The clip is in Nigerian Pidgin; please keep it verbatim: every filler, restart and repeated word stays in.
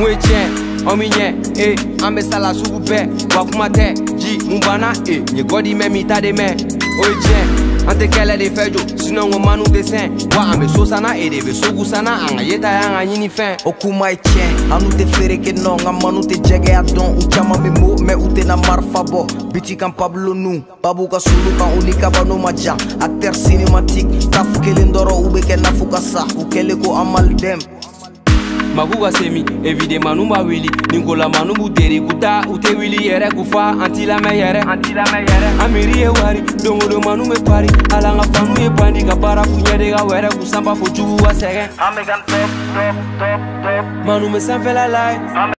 Moué tien, on m'y eh, en me sala sous bête, wakumate, ji, mumbana, eh, ni godi me mita de me, oh tien, ante kele de fejo, sinon on manu dessin, wa ame sosana et de sogusana, anga yeta yanga yini fin. Okuma e tien, anu te fere ke non, nga manu te jege adon, u chama me mo, me ute na marfabo, biti kan Pablo nu, babu ka sulu kan unika bano maja, acteur cinématique, taf kele ndoro ube ke nafuka sa, u kele ko amal dem. Makuga semi, évidemment nous ma willy, Nicola manu buteri kuta, ute willy yere kufa, anti la me yere, anti la me yere. Amiri e wari, dongo do manu me pari, alanga fanu e pandi kapara funya de ga were kusamba fo jugu wa segen. Amegan top, top, top, top. Manu me sanfela lai.